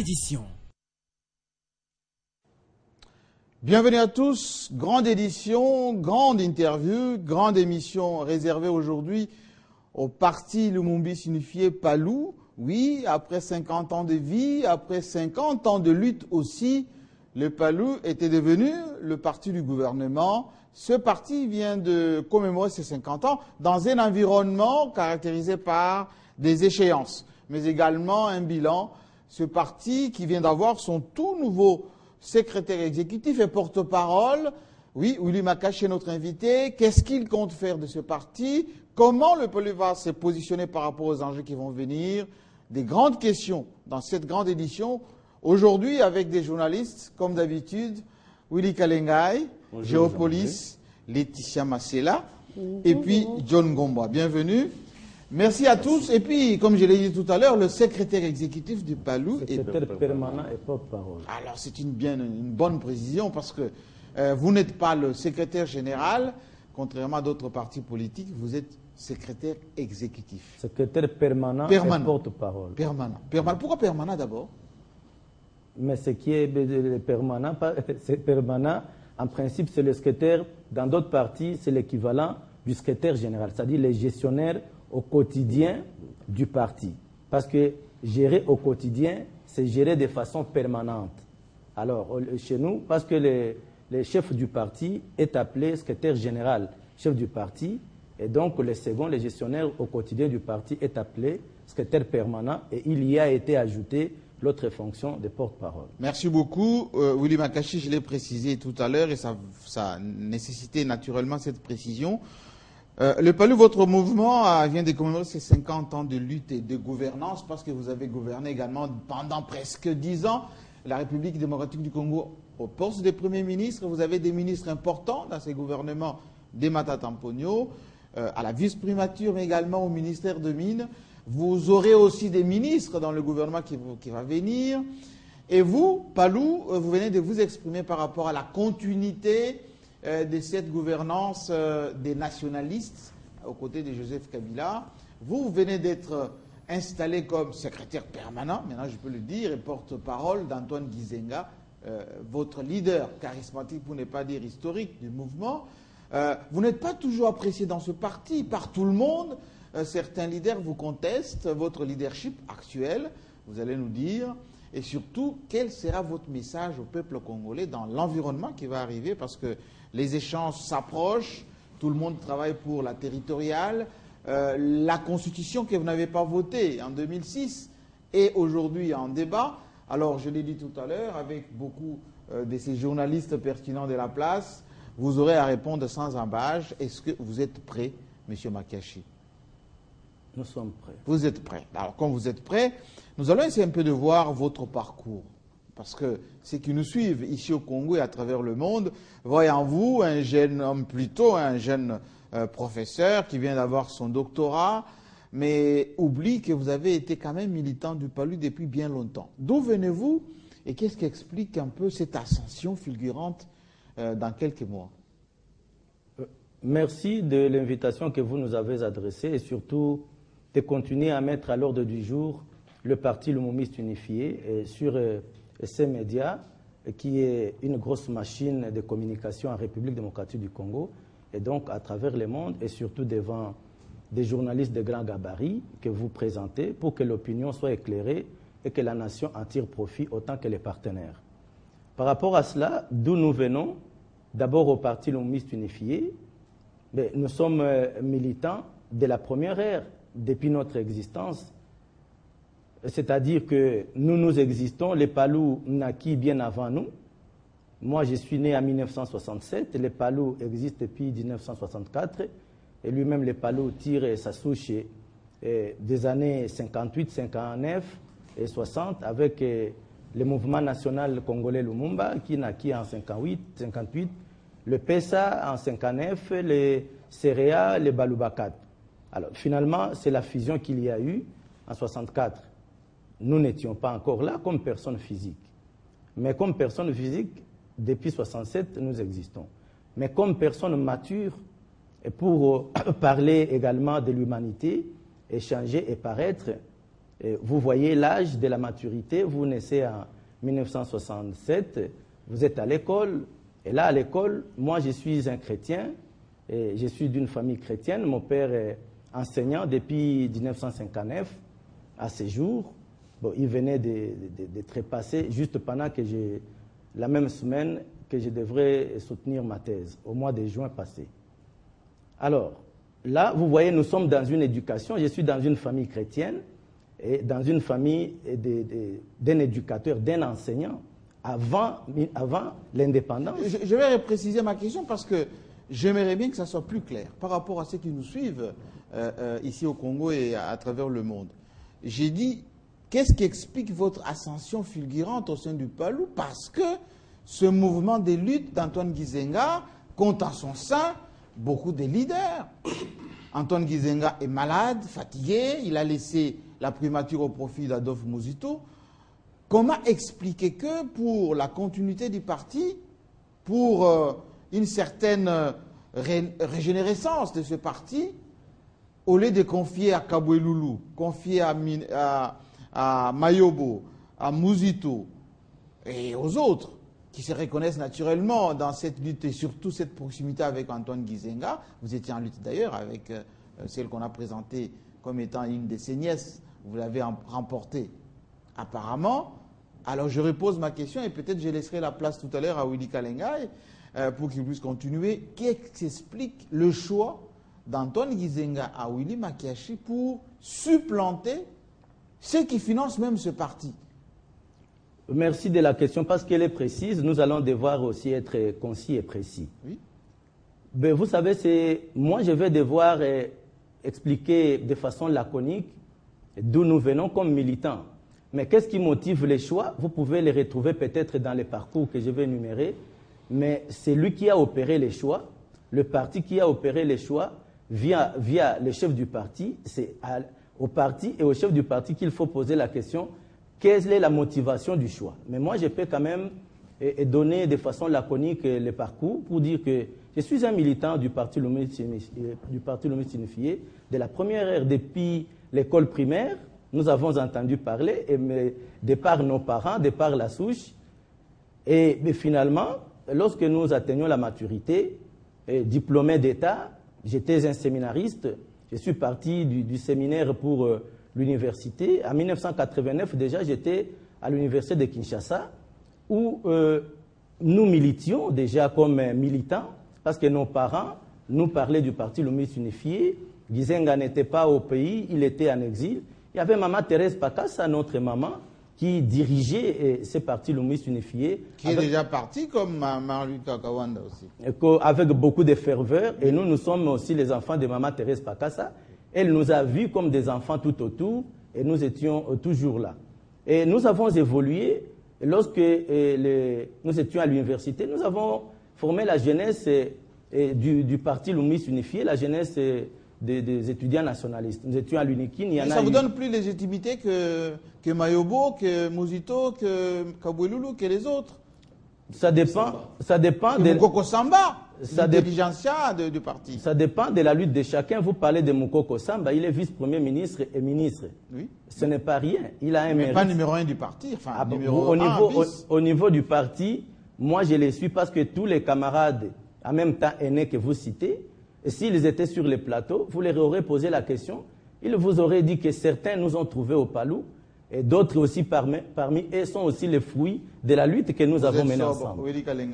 édition. Bienvenue à tous, grande édition, grande interview, grande émission réservée aujourd'hui au parti Lumumbis Unifié Palou. Oui, après 50 ans de vie, après 50 ans de lutte aussi, le Palou était devenu le parti du gouvernement. Ce parti vient de commémorer ses 50 ans dans un environnement caractérisé par des échéances, mais également un bilan. Ce parti qui vient d'avoir son tout nouveau secrétaire exécutif et porte-parole. Oui, Willy Makachi est notre invité. Qu'est-ce qu'il compte faire de ce parti? Comment le Palou va se positionner par rapport aux enjeux qui vont venir? Des grandes questions dans cette grande édition. Aujourd'hui, avec des journalistes, comme d'habitude, Willy Kalengai, Géopolis, Laetitia Masela, et puis John Gomba. Bienvenue. Merci à tous. Et puis, comme je l'ai dit tout à l'heure, le secrétaire exécutif du Palou est secrétaire permanent et porte-parole. Alors, c'est une bonne précision parce que vous n'êtes pas le secrétaire général, contrairement à d'autres partis politiques, vous êtes secrétaire exécutif. Secrétaire permanent. Et porte-parole. Permanent. Pourquoi permanent d'abord? Mais ce qui est permanent, c'est permanent. En principe, c'est le secrétaire. Dans d'autres partis, c'est l'équivalent du secrétaire général, c'est-à-dire les gestionnaires au quotidien du parti. Parce que gérer au quotidien, c'est gérer de façon permanente. Alors, chez nous, parce que le chef du parti est appelé secrétaire général, chef du parti, et donc le second, le gestionnaire au quotidien du parti, est appelé secrétaire permanent, et il y a été ajouté l'autre fonction de porte-parole. Merci beaucoup. Willy Makachi, je l'ai précisé tout à l'heure, et ça nécessitait naturellement cette précision. Le Palou, votre mouvement vient de commémorer ses 50 ans de lutte et de gouvernance parce que vous avez gouverné également pendant presque 10 ans la République démocratique du Congo au poste de Premier ministre. Vous avez des ministres importants dans ces gouvernements des Matata Mponyo, à la vice-primature, mais également au ministère de Mines. Vous aurez aussi des ministres dans le gouvernement qui va venir. Et vous, Palou, vous venez de vous exprimer par rapport à la continuité de cette gouvernance des nationalistes aux côtés de Joseph Kabila. Vous venez d'être installé comme secrétaire permanent, maintenant je peux le dire, et porte-parole d'Antoine Gizenga, votre leader charismatique, pour ne pas dire historique, du mouvement. Vous n'êtes pas toujours apprécié dans ce parti par tout le monde. Certains leaders vous contestent votre leadership actuel, vous allez nous dire. Et surtout, quel sera votre message au peuple congolais dans l'environnement qui va arriver, parce que les échanges s'approchent, tout le monde travaille pour la territoriale. La constitution que vous n'avez pas votée en 2006 est aujourd'hui en débat. Alors, je l'ai dit tout à l'heure, avec beaucoup de ces journalistes pertinents de la place, vous aurez à répondre sans embâche. Est-ce que vous êtes prêt, M. Makachi? Nous sommes prêts. Vous êtes prêts. Alors, quand vous êtes prêts, nous allons essayer un peu de voir votre parcours. Parce que ceux qui nous suivent ici au Congo et à travers le monde voient en vous un jeune homme, plutôt un jeune professeur qui vient d'avoir son doctorat, mais oublie que vous avez été quand même militant du Palou depuis bien longtemps. D'où venez-vous et qu'est-ce qui explique un peu cette ascension fulgurante dans quelques mois? Merci de l'invitation que vous nous avez adressée et surtout de continuer à mettre à l'ordre du jour le parti Lumumbis Unifié sur ces médias, qui est une grosse machine de communication en République démocratique du Congo, et donc à travers le monde et surtout devant des journalistes de grand gabarit que vous présentez pour que l'opinion soit éclairée et que la nation en tire profit autant que les partenaires. Par rapport à cela, d'où nous venons, d'abord au parti Lumumbis Unifié, nous sommes militants de la première ère, depuis notre existence. C'est-à-dire que nous existons, les Palou naquit bien avant nous. Moi, je suis né en 1967, les Palou existent depuis 1964, et lui-même, les Palou tire sa souche des années 58, 59 et 60, avec le mouvement national congolais Lumumba, qui naquit en 58, le PESA en 59, les CEREA, les Balubakat. Alors, finalement, c'est la fusion qu'il y a eu en 64. Nous n'étions pas encore là comme personne physique. Mais comme personne physique, depuis 67, nous existons. Mais comme personne mature, et pour parler également de l'humanité, échanger et paraître, Vous voyez l'âge de la maturité, vous naissez en 1967, vous êtes à l'école, et là à l'école, moi je suis un chrétien, et je suis d'une famille chrétienne, mon père est enseignant depuis 1959 à ce jour. Bon, il venait de trépasser juste pendant que la même semaine que je devrais soutenir ma thèse, au mois de juin passé. Alors, là, vous voyez, nous sommes dans une éducation, je suis dans une famille chrétienne, et dans une famille d'un éducateur, d'un enseignant, avant l'indépendance. Je vais préciser ma question parce que j'aimerais bien que ça soit plus clair par rapport à ceux qui nous suivent ici au Congo et à travers le monde. J'ai dit, qu'est-ce qui explique votre ascension fulgurante au sein du Palou? Parce que ce mouvement de lutte d'Antoine Gizenga compte en son sein beaucoup de leaders. Antoine Gizenga est malade, fatigué, il a laissé la primature au profit d'Adolphe Muzito. Comment expliquer que pour la continuité du parti, pour une certaine régénérescence de ce parti, au lieu de confier à Kaboueloulou, confier à Mayobo, à Muzito et aux autres qui se reconnaissent naturellement dans cette lutte et surtout cette proximité avec Antoine Gizenga, vous étiez en lutte d'ailleurs avec celle qu'on a présentée comme étant une de ses nièces, vous l'avez remportée apparemment. Alors je repose ma question et peut-être je laisserai la place tout à l'heure à Willy Kalengai pour qu'il puisse continuer. Qu'est-ce qui explique le choix d'Antoine Gizenga à Willy Makiashi pour supplanter ceux qui financent même ce parti? Merci de la question parce qu'elle est précise. Nous allons devoir aussi être concis et précis. Oui. Ben, vous savez, moi je vais devoir expliquer de façon laconique d'où nous venons comme militants. Mais qu'est-ce qui motive les choix? Vous pouvez les retrouver peut-être dans les parcours que je vais énumérer. Mais c'est lui qui a opéré les choix, le parti qui a opéré les choix via le chef du parti. C'est au parti et au chef du parti qu'il faut poser la question. Quelle est la motivation du choix? Mais moi, je peux quand même donner de façon laconique le parcours pour dire que je suis un militant du Parti Lumiste Unifié. De la première heure, depuis l'école primaire, nous avons entendu parler, de par nos parents, de par la souche. Mais finalement, lorsque nous atteignions la maturité, diplômé d'État, j'étais un séminariste. Je suis parti du séminaire pour l'université. En 1989, déjà, j'étais à l'université de Kinshasa, où nous militions déjà comme militants, parce que nos parents nous parlaient du Parti Lumiste Unifié. Gizenga n'était pas au pays, il était en exil. Il y avait Maman Thérèse Pakassa, notre maman, qui dirigeait ce Parti Lumiste Unifié. Qui est déjà parti comme Marie-Lucas Kawanda aussi. Avec beaucoup de ferveur. Et nous sommes aussi les enfants de Maman Thérèse Pakassa. Elle nous a vus comme des enfants tout autour et nous étions toujours là. Et nous avons évolué. Lorsque nous étions à l'université, nous avons formé la jeunesse du Parti Lumiste Unifié, la jeunesse des étudiants nationalistes. Nous étions à l'UNIKIN. Ça vous donne plus de légitimité que Mayobo, que Muzito, que Kaboueloulou, que les autres? Ça dépend de Moukoko Samba, l'intelligentsia du parti. Ça dépend de la lutte de chacun. Vous parlez de Moukoko Samba, il est vice-premier ministre et ministre. Oui. Ce n'est pas rien. Il a un mérite. Pas numéro 1 du parti. Enfin, au niveau du parti, moi je les suis parce que tous les camarades, en même temps aînés que vous citez, s'ils étaient sur les plateaux, vous leur aurez posé la question, ils vous auraient dit que certains nous ont trouvés au Palou, et d'autres aussi parmi eux sont aussi les fruits de la lutte que nous avons menée ensemble.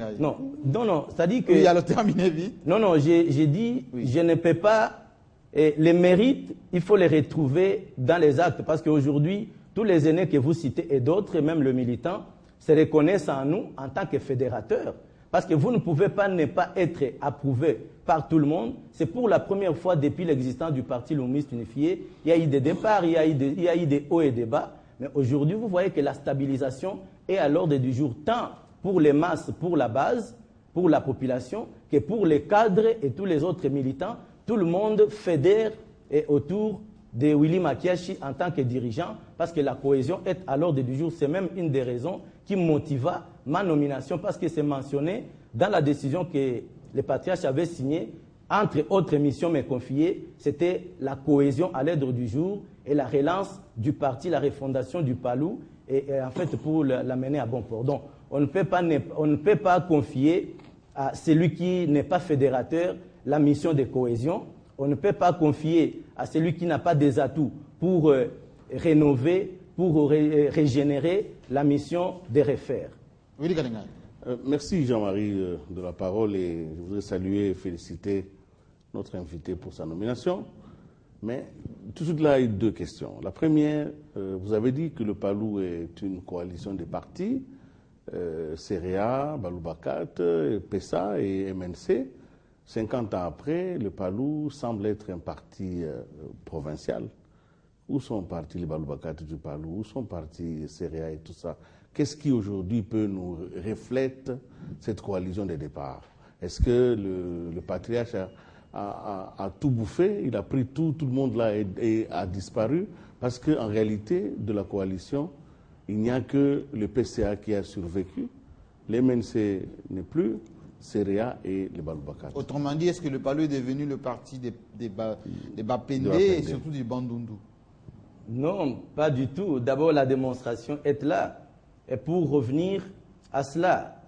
Non, c'est-à-dire que... Oui, il a le terminé vite. Non, j'ai dit, oui. Je ne peux pas... les mérites, il faut les retrouver dans les actes, parce qu'aujourd'hui, tous les aînés que vous citez et d'autres, et même le militant, se reconnaissent en nous en tant que fédérateurs. Parce que vous ne pouvez pas ne pas être approuvé par tout le monde. C'est pour la première fois depuis l'existence du Parti Lumiste Unifié. Il y a eu des départs, il y a eu des hauts et des bas. Mais aujourd'hui, vous voyez que la stabilisation est à l'ordre du jour, tant pour les masses, pour la base, pour la population, que pour les cadres et tous les autres militants. Tout le monde fédère autour de Willy Makiashi en tant que dirigeant, parce que la cohésion est à l'ordre du jour. C'est même une des raisons qui motiva ma nomination, parce que c'est mentionné dans la décision que les patriarches avaient signée entre autres missions me confiées, c'était la cohésion à l'ordre du jour et la relance du parti, la refondation du PALU, et en fait pour l'amener à bon port. Donc, on ne peut pas confier à celui qui n'est pas fédérateur la mission de cohésion. On ne peut pas confier à celui qui n'a pas des atouts pour rénover, pour régénérer la mission de refaire. Oui, merci Jean-Marie de la parole, et je voudrais saluer et féliciter notre invité pour sa nomination. Mais tout de suite là, il y a deux questions. La première, vous avez dit que le PALU est une coalition de partis, CEREA, Baloubakat, PESA et MNC. 50 ans après, le PALU semble être un parti provincial. Où sont partis les Baloubakat du PALU? Où sont partis CEREA et tout ça? Qu'est-ce qui aujourd'hui peut nous reflète cette coalition de départ? Est-ce que le patriarche a tout bouffé, il a pris tout le monde là et a disparu? Parce qu'en réalité, de la coalition, il n'y a que le PCA qui a survécu, l'MNC n'est plus, CEREA et les Baloubakat. Autrement dit, est-ce que le PALU est devenu le parti des Bapende et surtout du Bandundu? Non, pas du tout. D'abord, la démonstration est là. Et pour revenir à cela,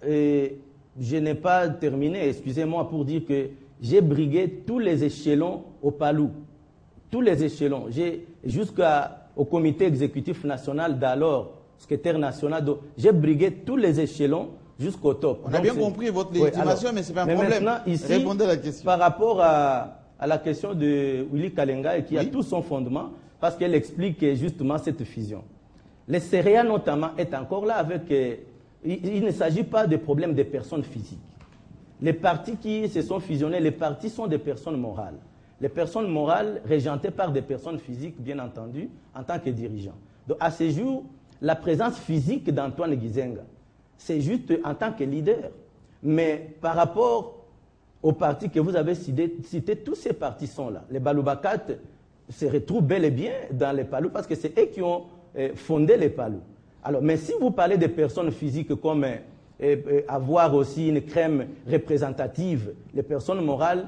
je n'ai pas terminé, excusez-moi, pour dire que j'ai brigué tous les échelons au PALU. Tous les échelons. Jusqu'au comité exécutif national d'alors, secrétaire national, j'ai brigué tous les échelons jusqu'au top. On a bien compris votre légitimation, mais ce n'est pas un problème. Maintenant, ici, répondez à la question. Par rapport à la question de Willy Kalenga, et qui a tout son fondement, parce qu'elle explique justement cette fusion. Les CEREA notamment est encore là avec... il ne s'agit pas de problème des personnes physiques. Les partis qui se sont fusionnés, les partis sont des personnes morales. Les personnes morales régentées par des personnes physiques, bien entendu, en tant que dirigeants. Donc à ce jour, la présence physique d'Antoine Gizenga, c'est juste en tant que leader. Mais par rapport aux partis que vous avez cités, tous ces partis sont là. Les Baloubakat se retrouvent bel et bien dans les PALU parce que c'est eux qui ont fondé les PALU. Alors, mais si vous parlez des personnes physiques comme avoir aussi une crème représentative, les personnes morales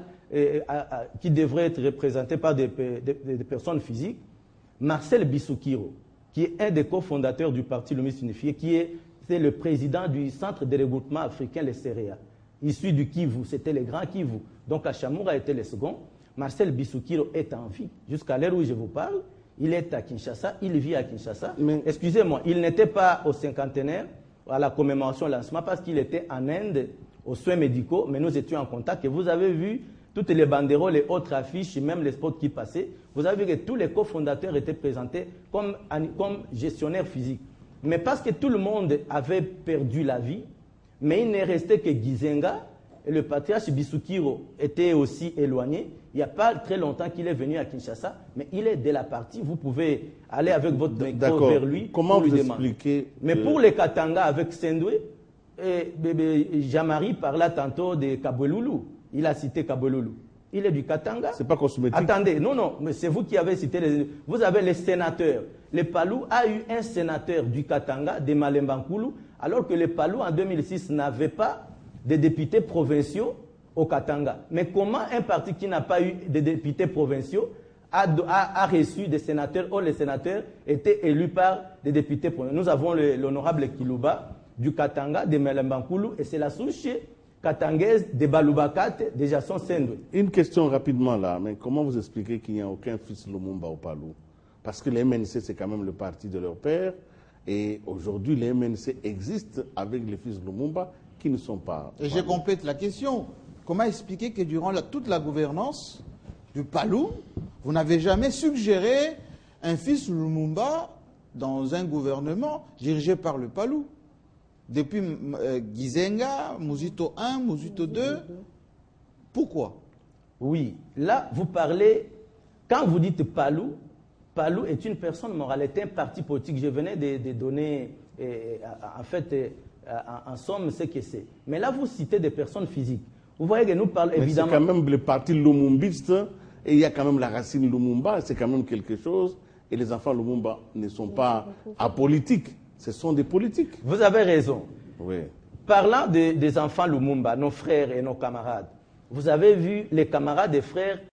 qui devraient être représentées par des personnes physiques, Marcel Bissoukiro, qui est un des cofondateurs du Parti Lomiste Unifié, c'est le président du Centre de regroupement africain, les CEREA, issu du Kivu, c'était le grand Kivu. Donc Achamour a été le second. Marcel Bissoukiro est en vie. Jusqu'à l'heure où je vous parle, il est à Kinshasa, il vit à Kinshasa. Mais excusez-moi, il n'était pas au cinquantenaire, à la commémoration lancement, parce qu'il était en Inde, aux soins médicaux, mais nous étions en contact. Et vous avez vu toutes les banderoles, les autres affiches, même les spots qui passaient. Vous avez vu que tous les cofondateurs étaient présentés comme gestionnaires physiques. Mais parce que tout le monde avait perdu la vie, mais il n'est resté que Gizenga, et le patriarche Bissoukiro était aussi éloigné. Il n'y a pas très longtemps qu'il est venu à Kinshasa, mais il est de la partie. Vous pouvez aller avec votre micro vers lui. Comment vous expliquez? Mais pour les Katanga avec Sendwe, Jean-Marie parla tantôt de Kabweloulou. Il a cité Kabweloulou. Il est du Katanga. C'est pas cosmétique. Attendez, non, mais c'est vous qui avez cité vous avez les sénateurs. Le PALU a eu un sénateur du Katanga, de Malembankulu, alors que le PALU en 2006 n'avait pas de députés provinciaux au Katanga. Mais comment un parti qui n'a pas eu de députés provinciaux a reçu des sénateurs, ou les sénateurs étaient élus par des députés provinciaux? Nous avons l'honorable Kilouba du Katanga, de Malembankulu, et c'est la souche katangaise de Baloubakat, de Jason Sendwe. Une question rapidement là, mais comment vous expliquez qu'il n'y a aucun fils Lumumba au PALU? Parce que les MNC, c'est quand même le parti de leur père, et aujourd'hui, les MNC existent avec les fils Lumumba qui ne sont pas... Et je complète la question. Comment expliquer que durant toute la gouvernance du PALU, vous n'avez jamais suggéré un fils Lumumba dans un gouvernement dirigé par le PALU? Depuis Gizenga, Mouzito 1, Mouzito 2, pourquoi? Oui, là, vous parlez, quand vous dites PALU, PALU est une personne morale, est un parti politique. Je venais de donner, en fait, en somme, ce que c'est. Mais là, vous citez des personnes physiques. Vous voyez que nous parlons évidemment... C'est quand même le parti lumumbiste, et il y a quand même la racine Lumumba, c'est quand même quelque chose. Et les enfants Lumumba ne sont pas apolitiques, ce sont des politiques. Vous avez raison. Oui. Parlant des enfants Lumumba, nos frères et nos camarades, vous avez vu les camarades et frères